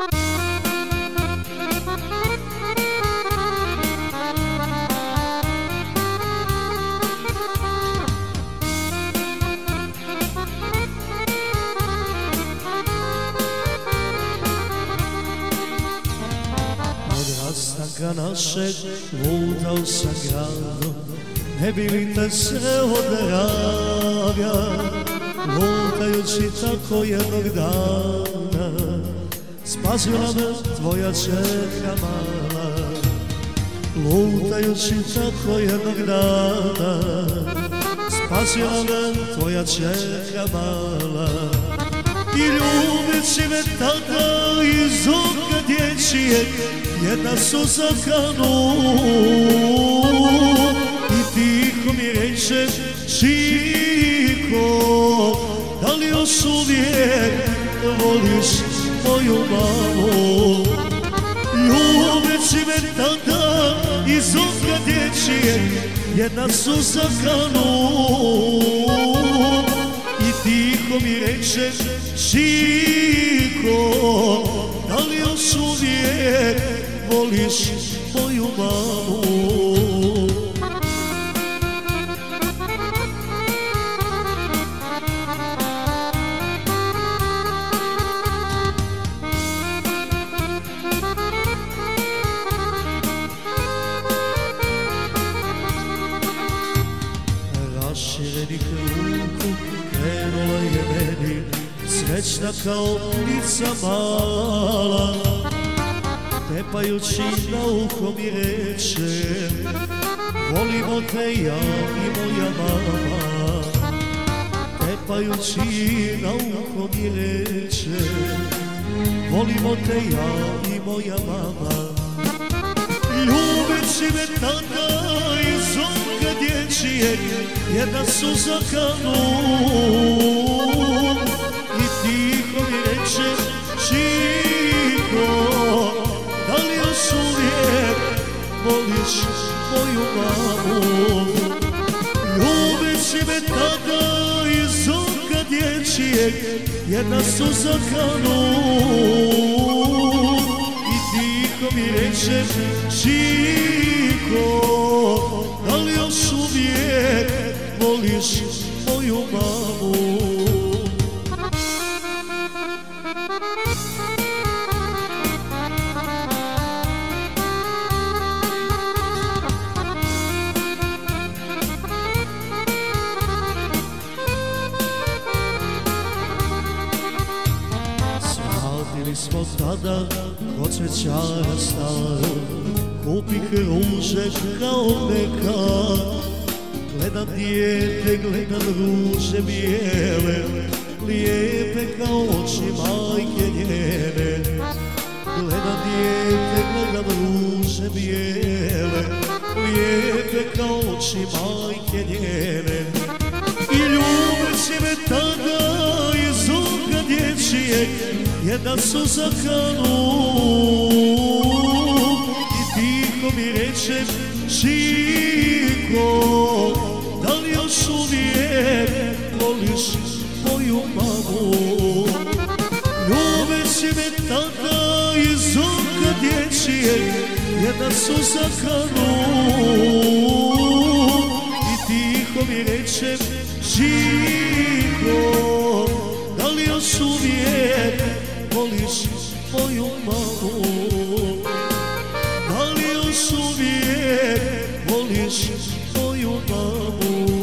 Rastanka našeg lutao sam gradom, ne bi li te se odravlja, lutajući tako jednog dana, spasila me tvoja čerka mala. Lutajući tako jednog dana, spasila me tvoja čerka mala. I ljubeći me tada iz oka dječijeg jedna suza kanu, i tiho mi reče čiko, da li još uvijek voliš moju mamu? Ljubeći me tada iz oka dječijeg jedna suza kanu, i tiho mi reče čiko, da li još uvijek voliš moju mamu? Raširenih ruku krenula je meni, srećna kao ptica mala, tepajući na uho mi reče, volimo te ja i moja mama. Tepajući na uho mi reče, volimo te ja i moja mama. Ljubeći me tada iz oka dječijeg jedna suza kanu, i tiho mi reče čiko, da li još uvijek voliš moju mamu? Ljubeći me tada iz oka dječijeg jedna suza kanu, i tiho mi reče čiko, da li još uvijek voliš moju mamu? Shvatili smo tada kod cvećara starog, kupih ruže kao nekad. Gledam dijete, gledam ruže bijele, lijepe kao oči majke njene. Gledam dijete, gledam ruže bijele, lijepe kao oči majke njene. I ljubeći me tada iz oka dječijeg jedna suza kanu, i tiho mi reče čiko, da li još uvijek voliš moju mamu? Ljubeći me tada iz oka dječijeg jedna suza kanu, i tiho mi reče čiko, da li još uvijek voliš moju mamu? Da li još uvijek voliš moju mamu?